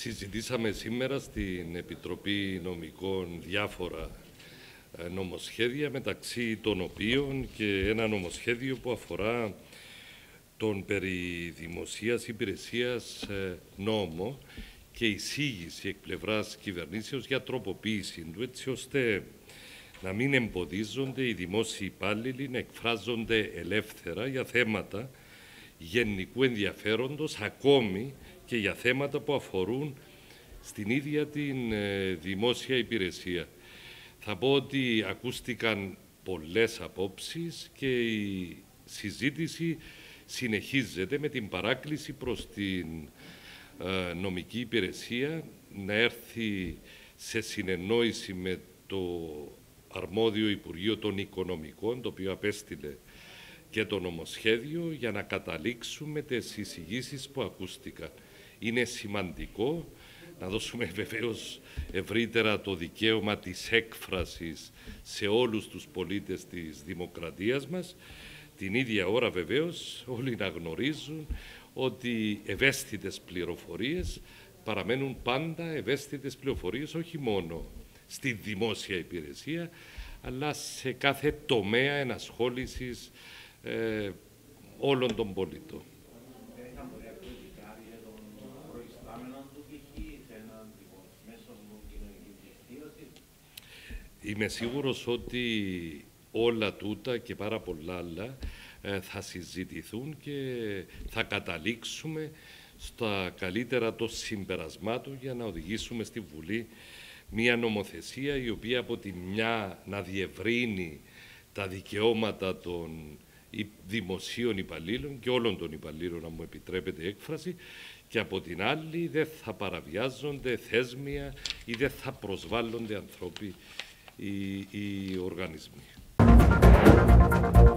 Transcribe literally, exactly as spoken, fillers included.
Συζητήσαμε σήμερα στην Επιτροπή Νομικών διάφορα νομοσχέδια, μεταξύ των οποίων και ένα νομοσχέδιο που αφορά τον περί δημοσίας υπηρεσίας νόμο και εισήγηση εκ πλευράς κυβερνήσεως για τροποποίηση του, έτσι ώστε να μην εμποδίζονται οι δημόσιοι υπάλληλοι να εκφράζονται ελεύθερα για θέματα γενικού ενδιαφέροντος, ακόμη και για θέματα που αφορούν στην ίδια την ε, δημόσια υπηρεσία. Θα πω ότι ακούστηκαν πολλές απόψεις και η συζήτηση συνεχίζεται με την παράκληση προς την ε, νομική υπηρεσία να έρθει σε συνεννόηση με το αρμόδιο Υπουργείο των Οικονομικών, το οποίο απέστειλε και το νομοσχέδιο, για να καταλήξουμε τις εισηγήσεις που ακούστηκαν. Είναι σημαντικό να δώσουμε βεβαίως ευρύτερα το δικαίωμα της έκφρασης σε όλους τους πολίτες της δημοκρατίας μας. Την ίδια ώρα βεβαίως όλοι να γνωρίζουν ότι ευαίσθητες πληροφορίες παραμένουν πάντα ευαίσθητες πληροφορίες, όχι μόνο στη δημόσια υπηρεσία, αλλά σε κάθε τομέα ενασχόλησης ε, όλων των πολιτών. Είμαι σίγουρος ότι όλα τούτα και πάρα πολλά άλλα ε, θα συζητηθούν και θα καταλήξουμε στα καλύτερα των συμπερασμάτων για να οδηγήσουμε στη Βουλή μια νομοθεσία η οποία από τη μια να διευρύνει τα δικαιώματα των δημοσίων υπαλλήλων και όλων των υπαλλήλων, αν μου επιτρέπετε η έκφραση, και από την άλλη δεν θα παραβιάζονται θέσμια ή δεν θα προσβάλλονται ανθρώποι ή οι οργανισμοί.